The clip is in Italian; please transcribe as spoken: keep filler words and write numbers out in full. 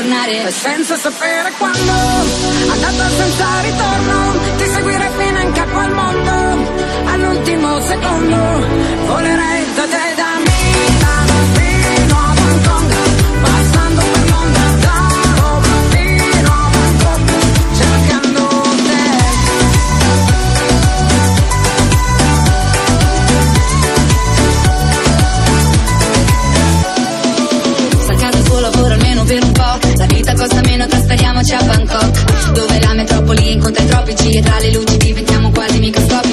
tornare. E senza sapere quando, andata senza ritorno, ti seguirei fino in capo al mondo. All'ultimo secondo, volerei da te, da Milano fino a Hong Kong, passando per Londra, da Roma fino a Bangkok, cercando te. Staccando il tuo lavoro almeno per un po', la vita costa meno, trasferiamoci a Bangkok, dove la metropoli incontra i tropici e tra le luci diventiamo quasi microscopici.